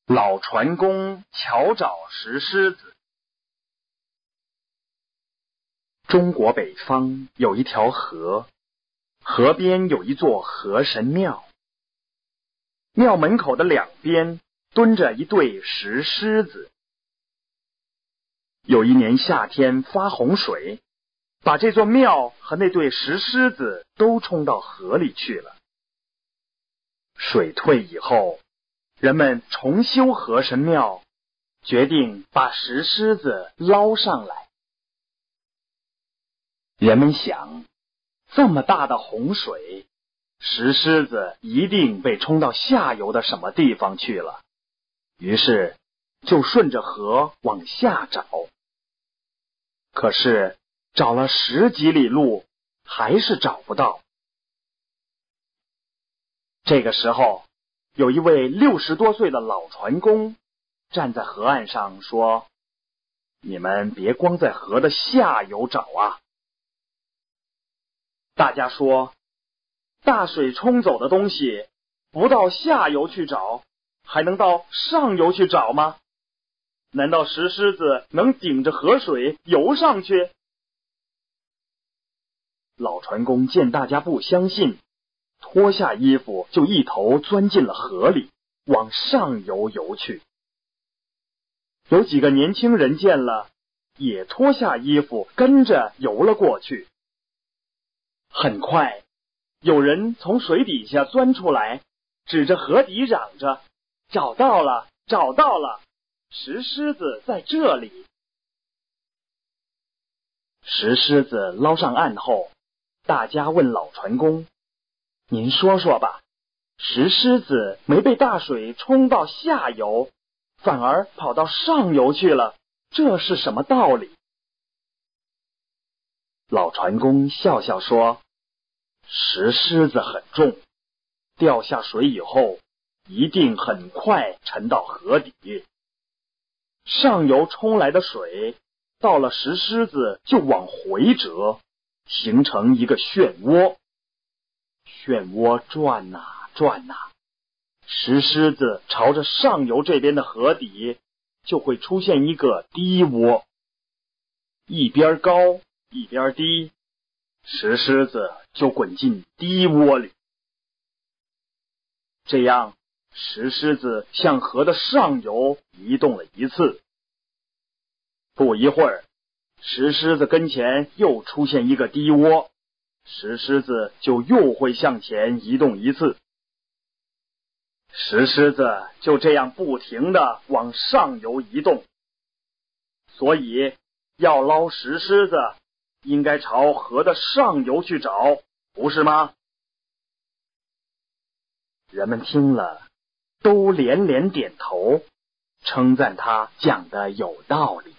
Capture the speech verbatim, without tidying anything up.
老船工巧找石狮子。中国北方有一条河，河边有一座河神庙，庙门口的两边蹲着一对石狮子。有一年夏天发洪水，把这座庙和那对石狮子都冲到河里去了。水退以后，人们重修河神庙，决定把石狮子捞上来。人们想，这么大的洪水，石狮子一定被冲到下游的什么地方去了，于是就顺着河往下找。可是找了十几里路，还是找不到。这个时候，有一位六十多岁的老船工站在河岸上说：“你们别光在河的下游找啊！”大家说，大水冲走的东西，不到下游去找，还能到上游去找吗？难道石狮子能顶着河水游上去？老船工见大家不相信，脱下衣服就一头钻进了河里，往上游游去。有几个年轻人见了，也脱下衣服跟着游了过去。很快，有人从水底下钻出来，指着河底嚷着：“找到了，找到了！石狮子在这里！”石狮子捞上岸后，大家问老船工：“您说说吧，石狮子没被大水冲到下游，反而跑到上游去了，这是什么道理？”老船工笑笑说：“石狮子很重，掉下水以后，一定很快沉到河底。上游冲来的水，到了石狮子就往回折，形成一个漩涡。漩涡转呐转呐，石狮子朝着上游这边的河底，就会出现一个低涡，一边高一边低，石狮子就滚进低涡里。这样，石狮子向河的上游移动了一次。不一会儿，石狮子跟前又出现一个低涡，石狮子就又会向前移动一次。石狮子就这样不停地往上游移动。所以，要捞石狮子，应该朝河的上游去找，不是吗？人们听了，都连连点头，称赞他讲的有道理。